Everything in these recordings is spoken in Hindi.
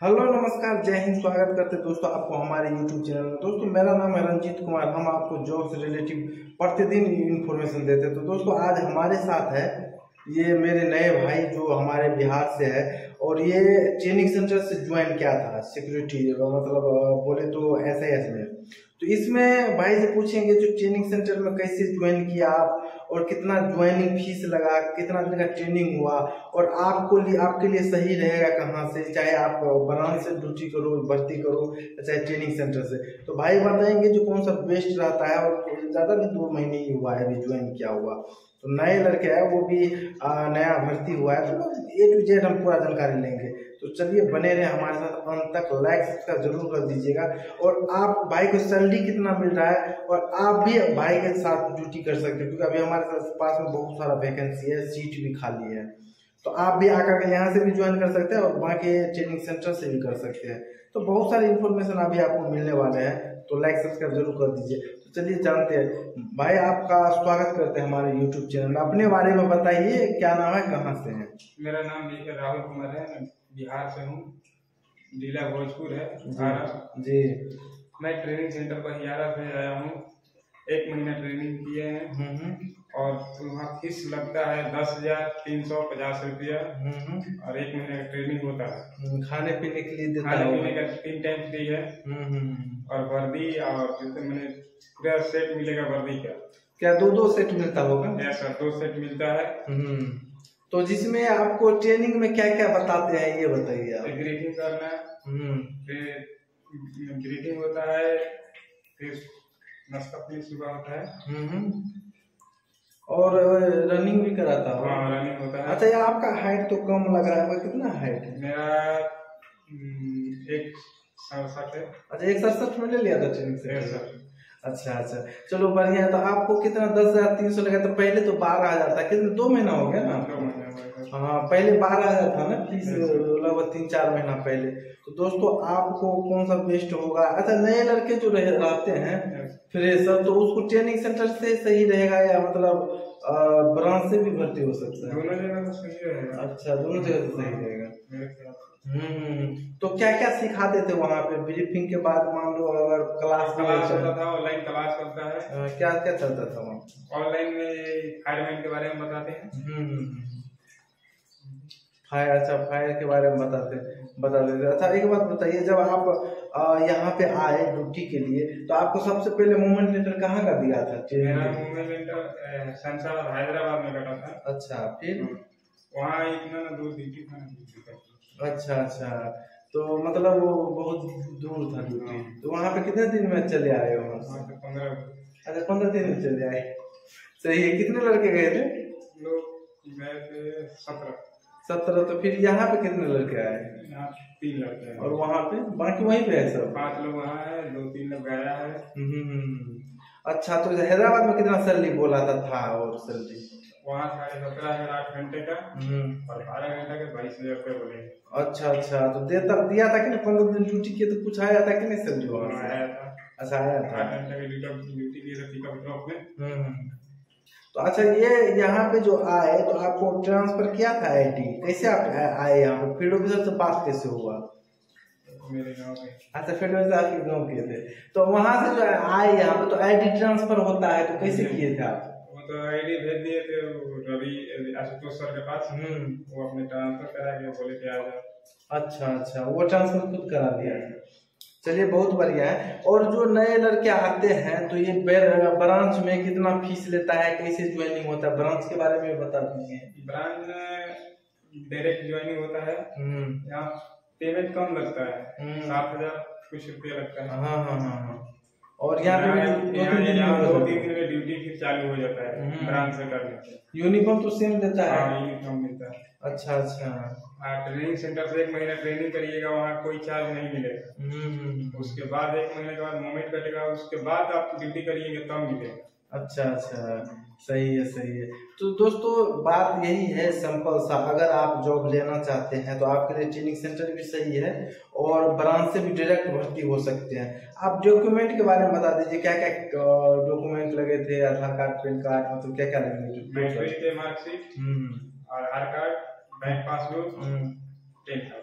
हेलो नमस्कार, जय हिंद। स्वागत करते हैं दोस्तों आपको हमारे YouTube चैनल में। दोस्तों मेरा नाम है रंजीत कुमार। हम आपको जॉब से रिलेटिव प्रतिदिन इन्फॉर्मेशन देते हैं। तो दोस्तों आज हमारे साथ है ये मेरे नए भाई जो हमारे बिहार से है और ये ट्रेनिंग सेंटर से ज्वाइन किया था सिक्योरिटी, मतलब बोले तो SAS में। तो इसमें भाई से पूछेंगे जो ट्रेनिंग सेंटर में कैसे ज्वाइन किया आप और कितना ज्वाइनिंग फीस लगा, कितना दिन का ट्रेनिंग हुआ और आपके लिए सही रहेगा कहाँ से, चाहे आप ब्रांच से ड्यूटी करो, भर्ती करो, चाहे ट्रेनिंग सेंटर से। तो भाई बताएंगे जो कौन सा बेस्ट रहता है। और ज़्यादा भी 2 महीने ही हुआ है अभी ज्वाइन किया हुआ, तो नए लड़के है, वो भी नया भर्ती हुआ है। तो A to Z हम पूरा जानकारी लेंगे। तो चलिए बने रहे हमारे साथ अंत तक। लाइक सब्सक्राइब जरूर कर दीजिएगा। और आप भाई को सैलरी कितना मिल रहा है और आप भी भाई के साथ ड्यूटी कर सकते हो, क्योंकि अभी हमारे पास में बहुत सारा वैकेंसी है, सीट भी खाली है। तो आप भी आकर के यहाँ से भी ज्वाइन कर सकते हैं और वहाँ के ट्रेनिंग सेंटर से भी कर सकते हैं। तो बहुत सारी इन्फॉर्मेशन अभी आपको मिलने वाले हैं, तो लाइक सब्सक्राइब जरूर कर दीजिए। तो चलिए जानते हैं। भाई आपका स्वागत करते हैं हमारे YouTube चैनल में। अपने बारे में बताइए, क्या नाम है, कहाँ से हैं? मेरा नाम राहुल कुमार है, मैं बिहार से हूँ, जिला भोजपुर है जी। मैं ट्रेनिंग सेंटर पर हियारा से आया हूँ। 1 महीना ट्रेनिंग किए हैं और वहाँ फीस लगता है 10,350 रुपया और 1 महीने का ट्रेनिंग होता है। खाने पीने के लिए देता खाने है? पीने का 3 टाइम फ्री है और वर्दी और जैसे मैंने पूरा सेट मिलेगा वर्दी का। क्या 2-2 सेट मिलता होगा? ऐसा 2 सेट मिलता है। तो जिसमें आपको ट्रेनिंग में क्या क्या बताते हैं ये बताइए आप। ग्रीटिंग करना, फिर ग्रीटिंग होता है, फिर नाश्ता पानी सुबह होता है और रनिंग भी कराता हो? हाँ, रनिंग होता है। अच्छा, ये आपका हाइट तो कम लग रहा है, कितना हाइट है? मेरा 167 है। अच्छा, 167 में ले लिया था ट्रेनिंग से? अच्छा, चलो बढ़िया है। तो आपको कितना 10,300 लगा? तो पहले तो 12,000 था, कितने 2 महीना हो गया ना? 2 महीना। हाँ, पहले 12,000 था ना फीस, लगभग 3-4 महीना पहले। तो दोस्तों आपको कौन सा बेस्ट होगा? अच्छा, नए लड़के जो रहते हैं फ्रेशर, तो उसको ट्रेनिंग सेंटर से सही रहेगा या मतलब ब्रांच से भी भर्ती हो सकता है? दोनों जगह सही रहेगा। अच्छा, दोनों जगह से सही रहेगा। तो क्या क्या सिखाते थे वहाँ पे? ब्रीफिंग के बाद मान लो अगर क्लास होता था, ऑनलाइन क्लास होता है। क्या क्या चलता था वहाँ? ऑनलाइन में फायरमैन के बारे में बताते हैं। फायर के बारे में बता देते थे। अच्छा, एक बात बताइए, जब आप यहाँ पे आए ड्यूटी के लिए तो आपको सबसे पहले मूवमेंट लेटर कहाँ का दिया था? मेरा मूवमेंट लेटर शमशाबाद हैदराबाद में कटा था। अच्छा, फिर वहाँ इतना दूर ड्यूटी था। अच्छा, तो मतलब वो बहुत दूर था ड्यूटी। तो वहाँ पे कितने दिन में चले आए हो? 15। अच्छा, 15 दिन में चले आए। सही है। कितने लड़के गए थे? लोग गए थे 17। तो फिर यहाँ पे कितने लड़के आए? यहाँ 3 लड़के हैं। और वहाँ पे बाकी वहीं पे है सब? 5 लोग वहाँ है, 2-3 लोग गया है। अच्छा, तो हैदराबाद में कितना सैलरी बोला था और सैलरी? वहाँ 17,500 8 घंटे का और 12 घंटे के 22,000 रुपये बोले। अच्छा, तो दिया था कि नहीं? 15 दिन ड्यूटी किए तो कुछ आया था कि नहीं सैलरी वहाँ से? आया था। अच्छा, आया था। 8 घंटे की ड्यूटी की थी पिकअप ड्रॉप में। तो अच्छा, ये यहाँ पे जो आए तो आपको ट्रांसफर किया था IT? कैसे आप आए यहाँ पे? फील्ड ऑफिसर से बात कैसे हुआ? मेरे गाँव में। अच्छा, फील्ड ऑफिसर आपके गाँव के थे। तो वहाँ से जो आए यहाँ पे तो ID ट्रांसफर होता है, तो कैसे किए थे आप? वो तो ID भेज दिए थे रवि आशुतोष सर के पास। वो अपने ट्रांसफर करा के बोले कि आ जाओ। अच्छा, वो ट्रांसफर खुद करा दिया है। चलिए बहुत बढ़िया है। और जो नए लड़के आते हैं तो ये ब्रांच में कितना फीस लेता है, कैसे ज्वाइनिंग होता है, ब्रांच के बारे में बता दीजिए। ब्रांच में डायरेक्ट ज्वाइनिंग होता है। यहाँ पेमेंट कम लगता है, 7,000 कुछ रुपया लगता है। हाँ। और यहाँ पे 2-3 दिन में ड्यूटी फिर चालू हो जाता है ब्रांच से करने से। यूनिफॉर्म तो सेम देता है? हाँ, यूनिफॉर्म मिलता है। अच्छा। ट्रेनिंग सेंटर से 1 महीना ट्रेनिंग करिएगा, वहाँ कोई चार्ज नहीं मिलेगा। उसके बाद 1 महीने के बाद मूवमेंट कटेगा, उसके बाद आप ड्यूटी करिएगा तब मिलेगा। अच्छा, सही है। तो दोस्तों बात यही है सिंपल सा। अगर आप जॉब लेना चाहते हैं तो आपके लिए ट्रेनिंग सेंटर भी सही है और ब्रांच से भी डायरेक्ट भर्ती हो सकते हैं। आप डॉक्यूमेंट के बारे में बता दीजिए, क्या क्या डॉक्यूमेंट लगे थे? आधार कार्ड, पैन कार्ड, मतलब क्या क्या लगे? Marksheet, Aadhaar card, bank passbook, 10,000।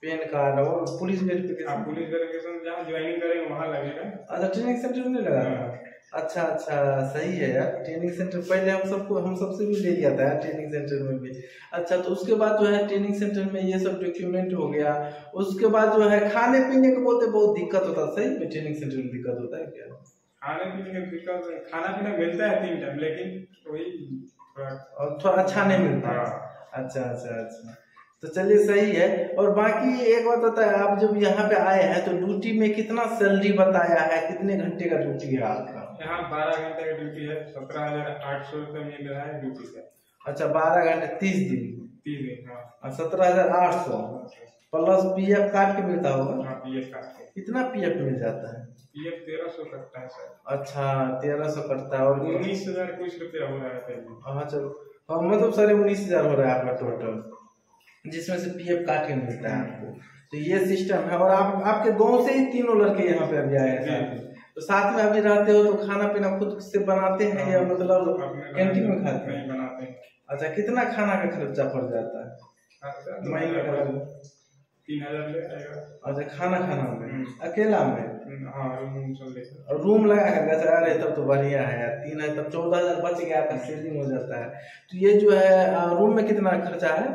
PAN card और पुलिस वेरिफिकेशन। पुलिस वेरिफिकेशन जहाँ ज्वाइनिंग करेंगे वहाँ लगेगा। अच्छा, ट्रेनिंग सेंटर में लगा था। अच्छा अच्छा, सही है यार। ट्रेनिंग सेंटर पहले हम सबसे भी ले लिया था यार, ट्रेनिंग सेंटर में भी। अच्छा, तो उसके बाद जो है ट्रेनिंग सेंटर में ये सब डॉक्यूमेंट हो गया। उसके बाद जो है खाने पीने को बोलते बहुत दिक्कत होता है, सही में ट्रेनिंग सेंटर में दिक्कत होता है क्या? खाने पीने में दिक्कत, खाना पीना मिलता है 3 टाइम, लेकिन वही थोड़ा अच्छा नहीं मिलता है। अच्छा अच्छा अच्छा, तो चलिए सही है। और बाकी एक बात होता है, आप जब यहाँ पे आए हैं तो ड्यूटी में कितना सैलरी बताया है, कितने घंटे का ड्यूटी है आपका? यहाँ 12 घंटे का ड्यूटी है, 17,800 रुपये मिल रहा है ड्यूटी का। अच्छा, 12 घंटे 30 दिन। हाँ, 17,800 प्लस PF काट के मिलता होगा। हाँ, PF काट के। कितना PF मिल जाता है? PF 1300 कटता है सर। अच्छा, 1300 कटता है। और 19,000 कुछ रुपया हो रहा है। हाँ चलो, हाँ मतलब 19,500 हो रहा है आपका टोटल, जिसमें से PF काट के मिलता है आपको। तो ये सिस्टम है। और आपके गांव से ही तीनों लड़के यहाँ पे अभी आए हैं, तो साथ में अभी रहते हो तो खाना पीना खुद से बनाते हैं या मतलब कैंटीन में खाते हैं? बनाते हैं। अच्छा, कितना खाना का खर्चा पड़ जाता है महीने का? 3,000 ले आएगा। अच्छा, खाना में अकेला में? हाँ, रूम लगा कर। अरे तब तो बढ़िया है यार, 3 है तब 14,000 बच गया, आपका सेविंग हो जाता है। तो ये जो है रूम में कितना खर्चा है?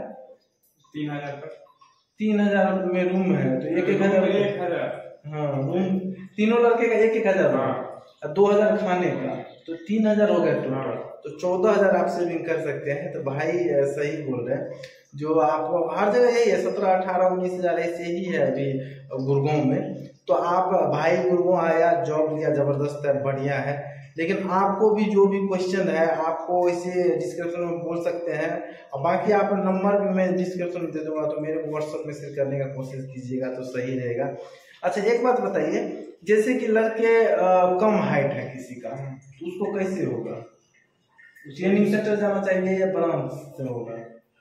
3,000 तक। 3,000 में रूम है तो 1,000। हाँ, रूम तीनों लड़के का 1,000। हाँ। 2,000 खाने का, तो 3,000 हो गया टोटल। तो 14,000 आप सेविंग कर सकते हैं। तो भाई सही बोल रहे हैं, जो आपको हर जगह यही है, 17, 18, 19,000 ऐसे ही है अभी गुड़गांव में। तो आप भाई गुड़गांव आया, जॉब लिया, जबरदस्त है, बढ़िया है। लेकिन आपको भी जो भी क्वेश्चन है आपको इसे डिस्क्रिप्शन में बोल सकते हैं। और बाकी आप नंबर भी मैं डिस्क्रिप्शन में दे दूंगा, तो मेरे को व्हाट्सएप में शेयर करने का कोशिश कीजिएगा तो सही रहेगा। अच्छा, एक बात बताइए, जैसे कि लड़के कम हाइट है किसी का, तो उसको कैसे होगा? ट्रेनिंग सेंटर जाना चाहिए या ब्रांच से होगा?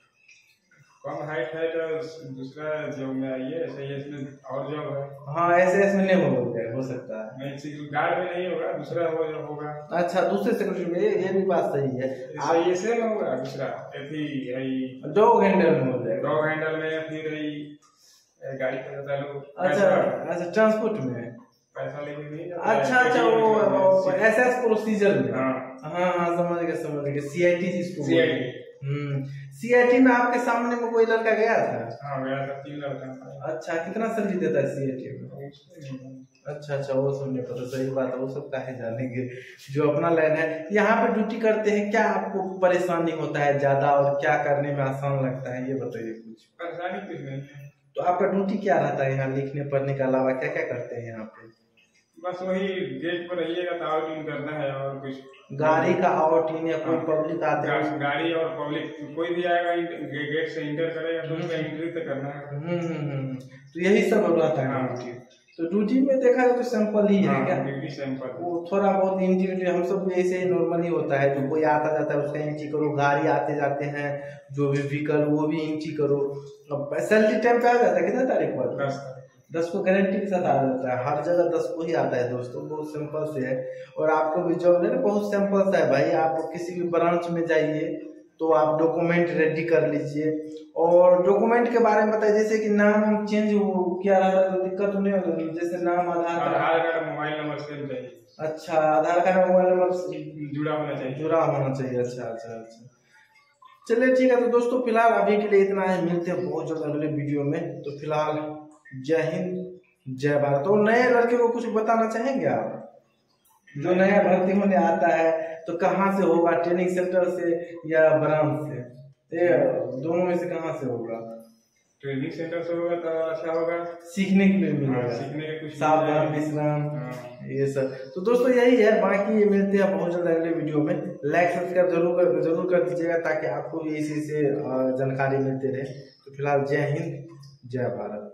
कम हाइट है तो दूसरा जॉब में आइए, ऐसे इसमें और जॉब है। हाँ, ऐसे नहीं हो सकता है। नहीं, गार्ड में नहीं होगा, दूसरा होगा। अच्छा, दूसरे सेक्रेटरी में, ये भी बात सही है। आप ऐसे में होगा, दूसरा डॉग हैंडल में हो जाएगा। डॉग हैंडल में फिर गाड़ी का लोग। अच्छा, ट्रांसपोर्ट में पैसा लेके नहीं जाता। अच्छा, वो SS प्रोसीजर में। हाँ, समझ गए। CIT जिसको CIT में आपके सामने में कोई लड़का गया था? हाँ, गया था, 3 लड़का। अच्छा, कितना सैलरी देता है CIT में? अच्छा, वो सब नहीं पता। सही बात है, वो सब काहे जानेंगे, जो अपना लाइन है। यहाँ पे ड्यूटी करते हैं, क्या आपको परेशानी होता है ज्यादा और क्या करने में आसान लगता है, ये बताइए कुछ। परेशानी कुछ नहीं है। तो आपका ड्यूटी क्या रहता है यहाँ, लिखने पढ़ने के अलावा क्या क्या करते हैं यहाँ पे? बस वही गेट पर रहिएगा तो आउटिंग करना है, और कुछ गाड़ी का आउटिंग या कोई पब्लिक आते हैं? गाड़ी और पब्लिक कोई भी आएगा गेट से इंटर करेगा तो उसका एंट्री तो करना है। तो यही सब रहता है ड्यूटी। तो ड्यूटी में देखा जाए तो सिंपल ही है क्या? Duty simple. वो थोड़ा बहुत एंट्री हम सब ऐसे ही नॉर्मली होता है, जो कोई आता जाता है उसका एंट्री करो, गाड़ी आते जाते हैं जो भी व्हीकल वो भी एंट्री करो। सैलरी टाइम पे आ जाता है, कितना तारीख पर? 10 को गारंटी के साथ आ जाता है, हर जगह 10 को ही आता है दोस्तों, बहुत सिंपल से है। और आपको भी जॉब लेना बहुत सिंपल सा है भाई। आप किसी भी ब्रांच में जाइए तो आप डॉक्यूमेंट रेडी कर लीजिए। और डॉक्यूमेंट के बारे में बताइए, जैसे कि नाम चेंज किया रहा है तो दिक्कत नहीं होगी? जैसे नाम, Aadhaar card, mobile number same चाहिए। अच्छा, आधार कार्ड मोबाइल नंबर जुड़ा होना चाहिए। अच्छा। चलिए ठीक है। तो दोस्तों फिलहाल अभी के लिए इतना है, मिलते हैं बहुत जल्द अगले वीडियो में। तो फिलहाल जय हिंद, जय भारत। तो नए लड़के को कुछ बताना चाहेंगे आप, जो नया भर्ती होने आता है, तो कहाँ से होगा? ट्रेनिंग सेंटर से या ब्रांच से? दोनों में से कहाँ से होगा? ट्रेनिंग सेंटर से होगा तो अच्छा होगा, सीखने के लिए मिलेगा, सीखने के कुछ सावधान विश्राम, ये सब। तो दोस्तों यही है, बाकी ये मिलते हैं बहुत जल्द अगले वीडियो में। लाइक सब्सक्राइब जरूर कर दीजिएगा, ताकि आपको भी इसी से जानकारी मिलती रहे। तो फिलहाल जय हिंद, जय भारत।